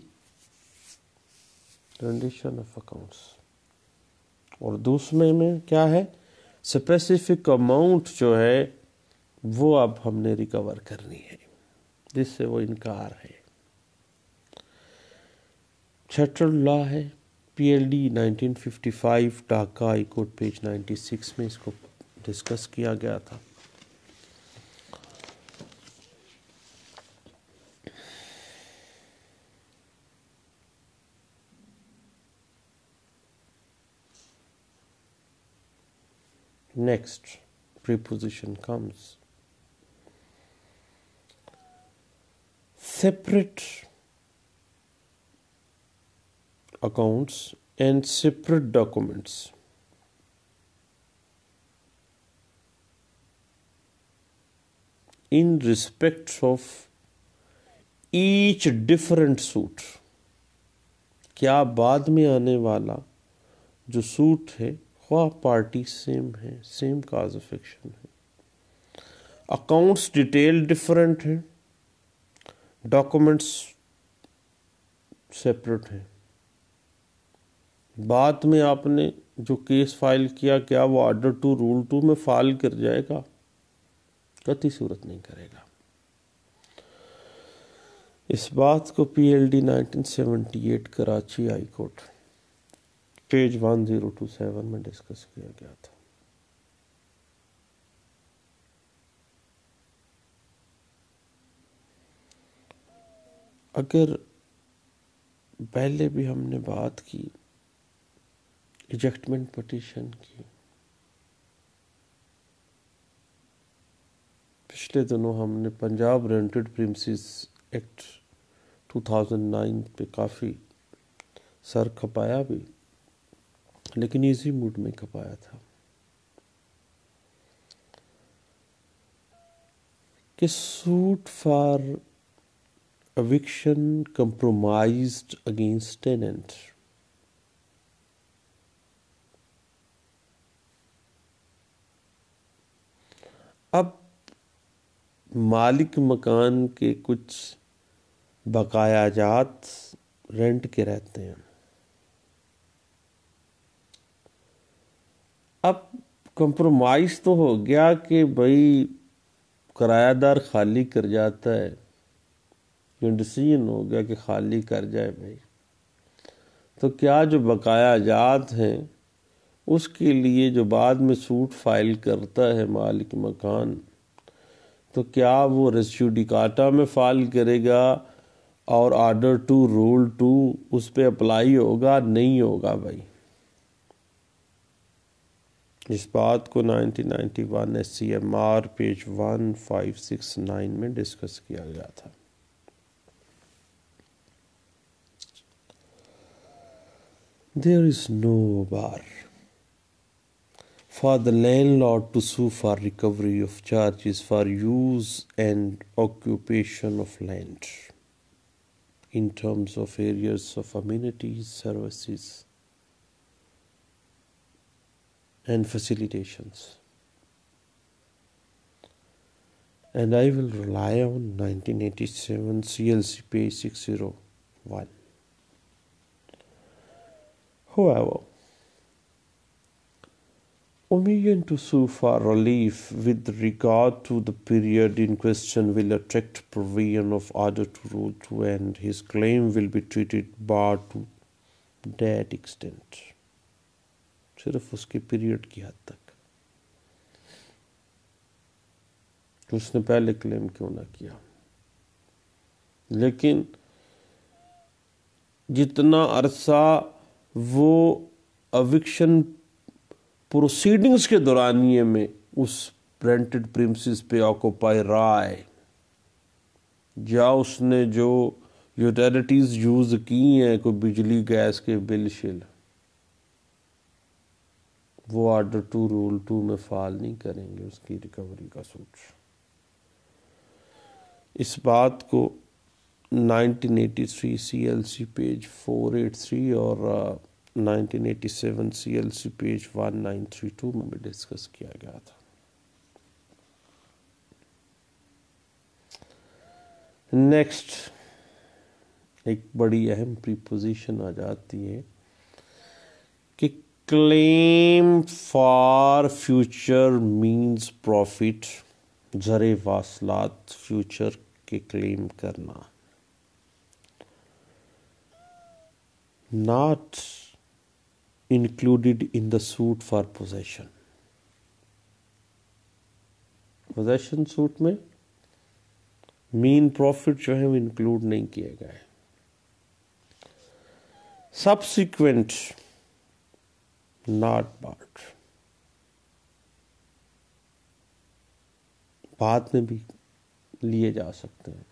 رینڈیشن آف اکاؤنٹس، اور دوسرے میں کیا ہے؟ اسپیسیفک اماؤنٹ جو ہے وہ اب ہم نے ریکور کرنی ہے، جس سے وہ انکار ہے۔ چیپٹر لا ہے PLD 1955 Dhaka high court page 96 میں اس کو ڈسکس کیا گیا تھا۔ Next preposition comes separate accounts and separate documents in respect of each different suit۔ کیا بعد میں آنے والا جو سوٹ ہے خواہ پارٹی سیم ہے، سیم کاز آف ایکشن ہے، اکاؤنٹس ڈیٹیل ڈفرینٹ ہیں، ڈاکومنٹس سیپریٹ ہیں، بعد میں آپ نے جو کیس فائل کیا کیا وہ آرڈر 2 رول 2 میں فائل کر جائے گا؟ قطعی صورت نہیں کرے گا۔ اس بات کو PLD 1978 Karachi high court page 1027 میں ڈسکس کیا گیا تھا۔ اگر پہلے بھی ہم نے بات کی ایجیکٹمنٹ پٹیشن کی، پچھلے دنوں ہم نے پنجاب رینٹڈ پریمسز ایکٹ 2009 پہ کافی سر کھپایا بھی، لیکن ایزی موڈ میں کھپایا تھا کہ suit for eviction compromised against tenant. اب مالک مکان کے کچھ بقایا جات رینٹ کے رہتے ہیں. اب کمپرومائز تو ہو گیا کہ بھائی کرایہ دار خالی کر جاتا ہے، یہ ڈیسیژن ہو گیا کہ خالی کر جائے بھائی، تو کیا جو بقایا جات ہیں اس کے لیے جو بعد میں سوٹ فائل کرتا ہے مالک مکان، تو کیا وہ ریس جوڈیکاٹا میں فائل کرے گا اور آرڈر 2 رول 2 اس پہ اپلائی ہوگا؟ نہیں ہوگا بھائی. اس بات کو 1991 SCMR پیج 1569 میں ڈسکس کیا گیا تھا. There is no bar for the landlord to sue for recovery of charges for use and occupation of land in terms of areas of amenities, services, and facilitations. And I will rely on 1987 CLC page 601. However, omission to sue for relief with regard to the period in question will attract provision of Order to Rule 2 and his claim will be treated bar to that extent. صرف اس کے period کی حد تک. اس نے پہلے کلیم کیوں نہ کیا، لیکن جتنا عرصہ وہ ایوکشن پروسیڈنگز کے دورانیے میں اس رینٹڈ پریمسز پہ آکوپائی رہا ہے، یا اس نے جو یوٹیلیٹیز یوز کی ہیں، کوئی بجلی گیس کے بل شل، وہ آرڈر 2 رول 2 میں فعال نہیں کریں گے اس کی ریکوری کا سوٹ. اس بات کو 1983 CLC پیج 483 اور 1987 CLC پیج 1932 میں بھی ڈسکس کیا گیا تھا. نیکسٹ ایک بڑی اہم پریپوزیشن آ جاتی ہے کہ claim for future mesne profit, زر واصلات فیوچر کے کلیم کرنا. not included in the suit for possession. possession suit میں مین پروفٹ جو ہے وہ انکلوڈ نہیں کیے گئے. subsequent not barred، بعد میں بھی لیے جا سکتے ہیں.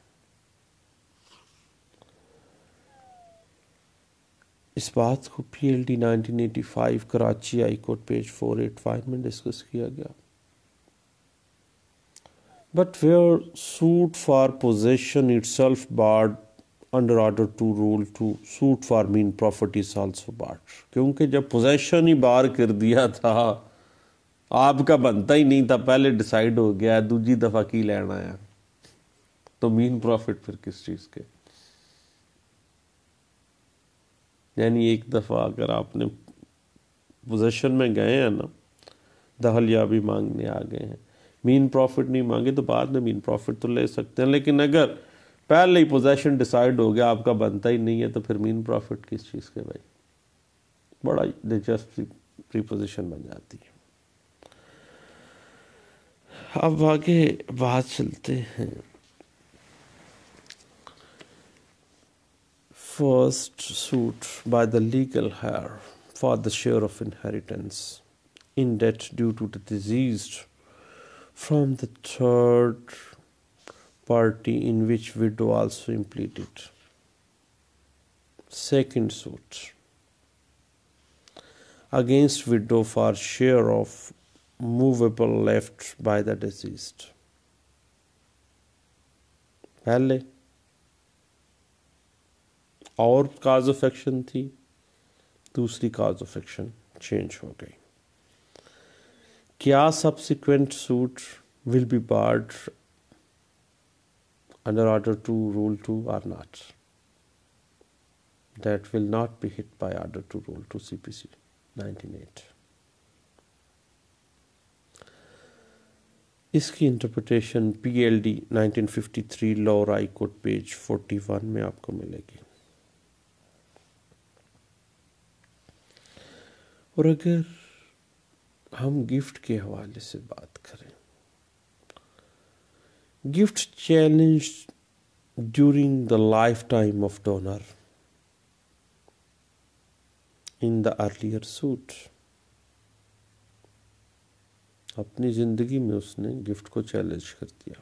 اس بات کو PLD 1985 Karachi high court page 485 میں ڈسکس کیا گیا. But where suit for possession itself barred under Order 2 Rule 2, suit for mean profit is also barred. کیونکہ جب possession ہی بار کر دیا تھا، آپ کا بنتا ہی نہیں تھا، پہلے ڈیسائیڈ ہو گیا، دوسری دفعہ کی لینا ہے، تو مین پروفٹ پھر کس چیز کے؟ یعنی ایک دفعہ اگر آپ نے پوزیشن میں گئے ہیں نا، دخل یابی مانگنے آ گئے ہیں، مین پروفٹ نہیں مانگے تو بعد میں مین پروفٹ تو لے سکتے ہیں. لیکن اگر پہلے ہی پوزیشن ڈیسائیڈ ہو گیا، آپ کا بنتا ہی نہیں ہے، تو پھر مین پروفٹ کس چیز کے بھائی؟ بڑا دلچسپ پریپوزیشن بن جاتی ہے. اب آگے بات چلتے ہیں. First suit by the legal heir for the share of inheritance in debt due to the deceased from the third party in which widow also impleted. Second suit against widow for share of movable left by the deceased. پہلے اور cause of action تھی، دوسری cause of action change ہو گئی. کیا subsequent suit will be barred under Order 2 Rule 2 or not? That will not be hit by Order 2 Rule 2 CPC 1908. اس کی interpretation PLD 1953 Lahore high court page 41 میں آپ کو ملے گی. اور اگر ہم گفٹ کے حوالے سے بات کریں، gift challenge during the lifetime of donor in the earlier suit, اپنی زندگی میں اس نے گفٹ کو چیلنج کر دیا.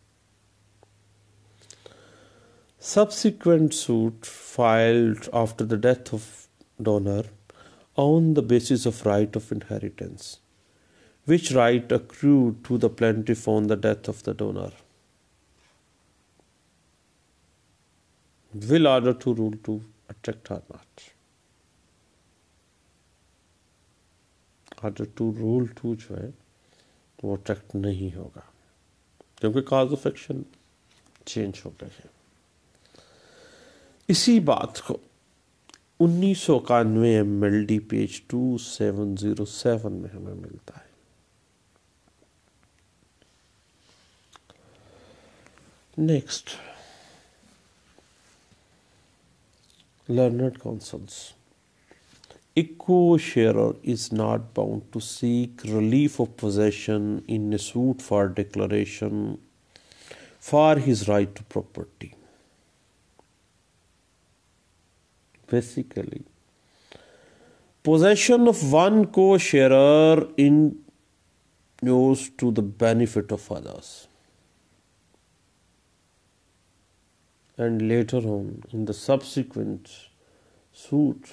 Subsequent suit filed after the death of donor on the basis of right of inheritance, which right accrued to the plaintiff on the death of the donor. Will Order 2 Rule 2 attract or not? Order 2 Rule 2 جو ہے وہ attract نہیں ہوگا، کیونکہ cause of action change ہو گئے ہیں. اسی بات کو 1991 MLD پیج 2707 میں ہمیں ملتا ہے. Next, learned counsels. A co-sharer is not bound to seek relief of possession in a suit for declaration for his right to property. Basically, possession of one co-sharer inures to the benefit of others. And later on, in the subsequent suit,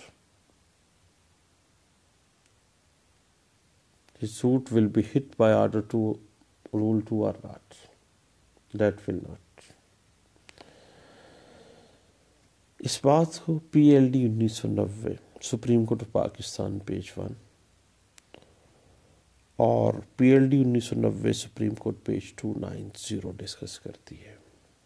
the suit will be hit by Order 2 Rule 2 or not. That will not. اس بات کو PLD 1990 supreme court of Pakistan page 1 اور PLD 1990 supreme court page 290 discuss کرتی ہے.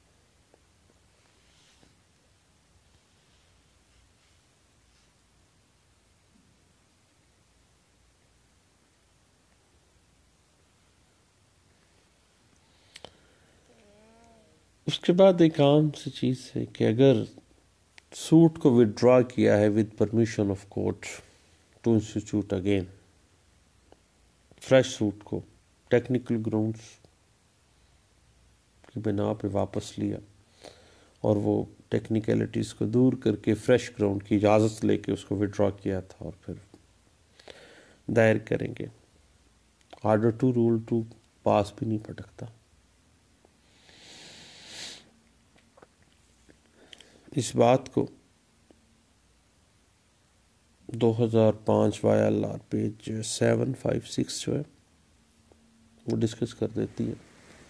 اس کے بعد ایک عام سی چیز ہے کہ اگر سوٹ کو وڈرا کیا ہے with permission of court to institute again fresh suit کو ٹیکنیکل گراؤنڈس کی بنا پہ واپس لیا اور وہ ٹیکنیکلٹیز کو دور کر کے فریش گراؤنڈ کی اجازت لے کے اس کو وڈرا کیا تھا اور پھر دائر کریں گے، Order 2 Rule 2 پاس بھی نہیں پٹکتا. اس بات کو 2005 YLR پیج 756 جو ہے وہ ڈسکس کر دیتی ہے.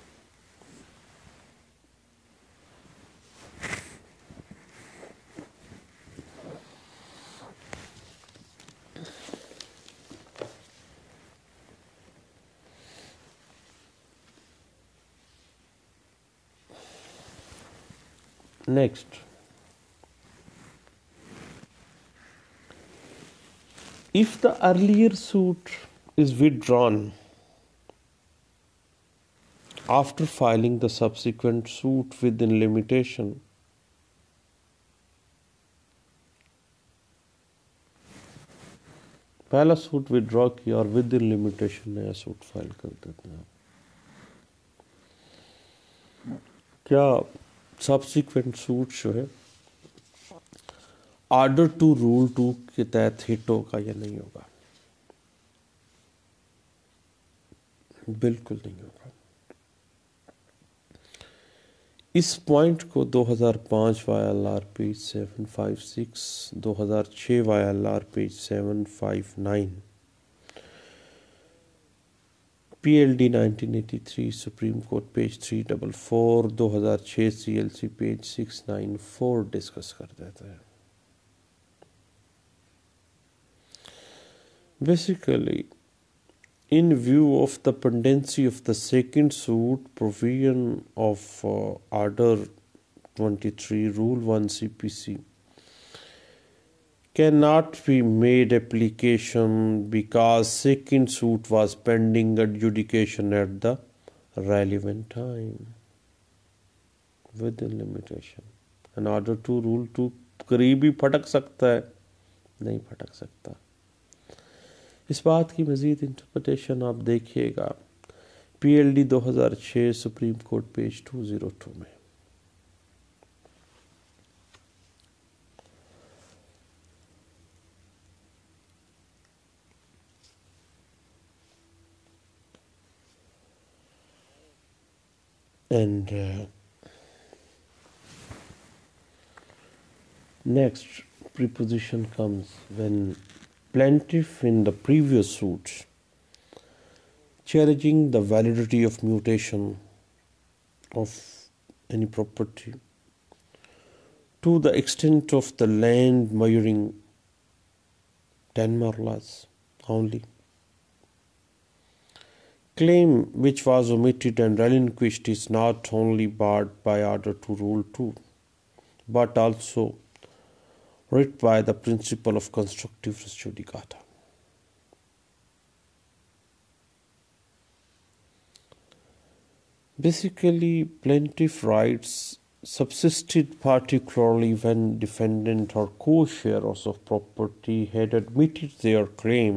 Next, if the earlier suit is withdrawn after filing the subsequent suit within limitation, پہلا سوٹ withdraw کیا اور within limitation نیا سوٹ فائل کر دیتے ہیں. کیا subsequent سوٹ جو ہے Order 2 Rule 2 کے تحت ہٹ ہوگا یا نہیں ہوگا؟ بالکل نہیں ہوگا. اس پوائنٹ کو 2005 Y L R page 756، 2006 Y L R page 759، P L D 1983 supreme court page 344، 2006 C L C page 694 discuss کر دیتا ہے. Basically, in view of the pendency of the second suit, provision of Order 23 Rule 1 CPC cannot be made application because second suit was pending adjudication at the relevant time within limitation. And Order 2 Rule 2 قریب ہی پھٹک سکتا ہے، نہیں پھٹک سکتا. اس بات کی مزید interpretation آپ دیکھیے گا P L D 2006 supreme court page 202 میں. And next preposition comes when plaintiff in the previous suit challenging the validity of mutation of any property to the extent of the land measuring 10 merlas only. Claim which was omitted and relinquished is not only barred by Order 2 Rule 2 but also writ by the principle of constructive res judicata. Basically, plaintiff rights subsisted particularly when defendant or co-sharers of property had admitted their claim.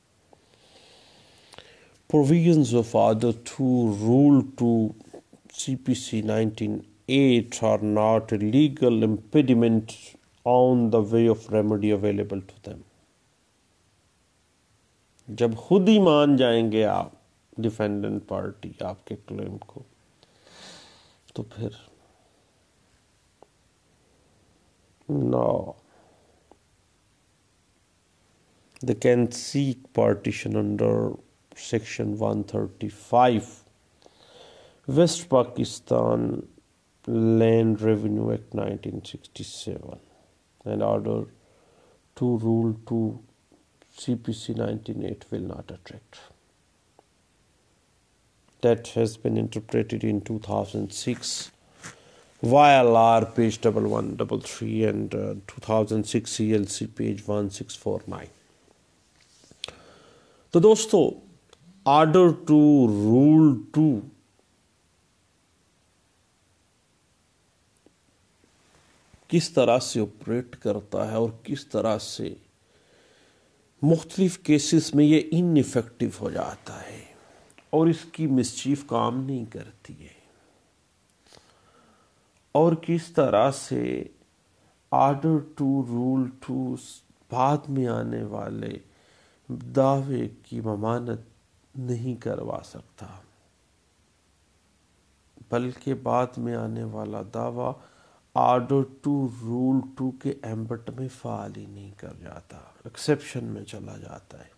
Provisions of Order 2 Rule 2 CPC 1908 are not a legal impediment on the way of remedy available to them. جب خود ہی مان جائیں گے آپ defendant party آپ کے کلیم کو تو پھر no, they can seek partition under section 135 West Pakistan Land Revenue Act 1967 and Order 2 Rule 2 CPC 1908 will not attract. That has been interpreted in 2006 YLR page 1133 and 2006 CLC page 1649. تو دوستو Order 2 Rule 2 کس طرح سے operate کرتا ہے اور کس طرح سے مختلف کیسز میں یہ ان ایفیکٹو ہو جاتا ہے اور اس کی مسچیف کام نہیں کرتی ہے، اور کس طرح سے Order 2 Rule 2 بعد میں آنے والے دعوے کی ممانت نہیں کروا سکتا، بلکہ بعد میں آنے والا دعویٰ Order 2 Rule 2 کے ایمبٹ میں فعال ہی نہیں کر جاتا، ایکسیپشن میں چلا جاتا ہے.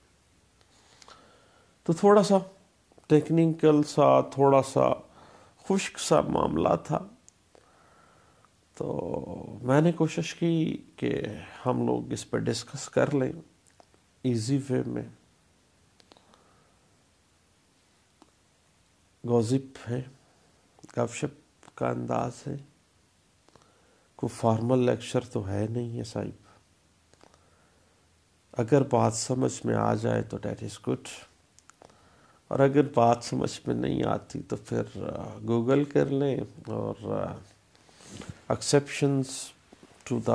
تو تھوڑا سا ٹیکنیکل سا، تھوڑا سا خشک سا معاملہ تھا، تو میں نے کوشش کی کہ ہم لوگ اس پہ ڈسکس کر لیں ایزی وے میں. گوزپ ہے، گپ شپ کا انداز ہے، کوئی فارمل لیکچر تو ہے نہیں ہے صاحب. اگر بات سمجھ میں آ جائے تو دیٹ از گڈ، اور اگر بات سمجھ میں نہیں آتی تو پھر گوگل کر لیں اور exceptions to the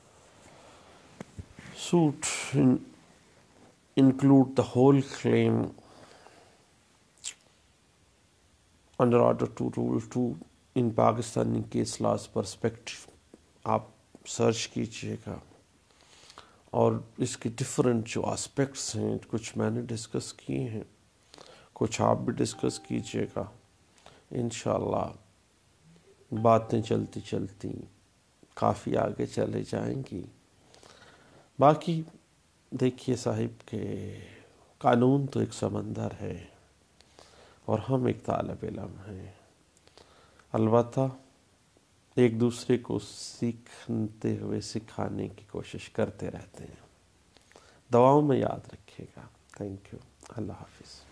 suit include the whole claim under Order 2 Rule 2 in Pakistani case laws perspective. آپ سرچ کیجئے گا اور اس کے ڈفرینٹ جو آسپیکٹس ہیں، کچھ میں نے ڈسکس کیے ہیں، کچھ آپ بھی ڈسکس کیجئے گا. انشاءاللہ باتیں چلتی چلتی کافی آگے چلے جائیں گی۔ باقی دیکھیے صاحب کہ قانون تو ایک سمندر ہے اور ہم ایک طالب علم ہیں، البتہ ایک دوسرے کو سیکھتے ہوئے سکھانے کی کوشش کرتے رہتے ہیں۔ دعاؤں میں یاد رکھیے گا۔ Thank you. اللہ حافظ۔